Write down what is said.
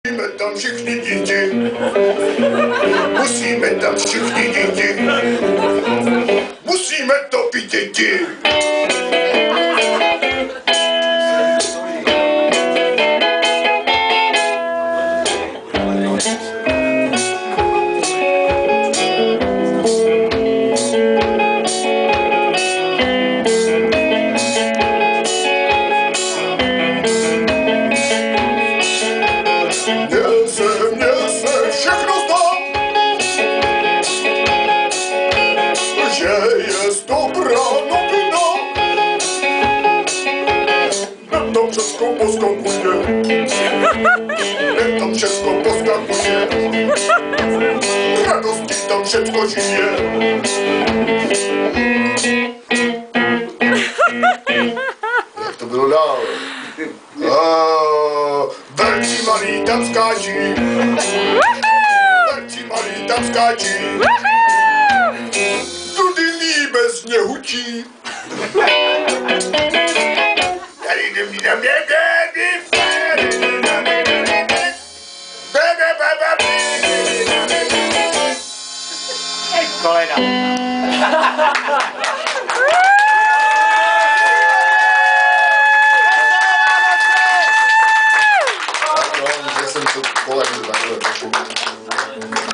Musimy tam všichni děti, musíme tam všichni děti, musíme topit děti. Mně se všechno zdá, že je dobrá novina. Hned tam všechno poskakuje, hned tam všechno poskakuje, radostí tam všechno žije. Jak to bylo dál? Velcí malý tam skáčí, velcí malý tam skáčí, tudy líbezně hučí. Kolena.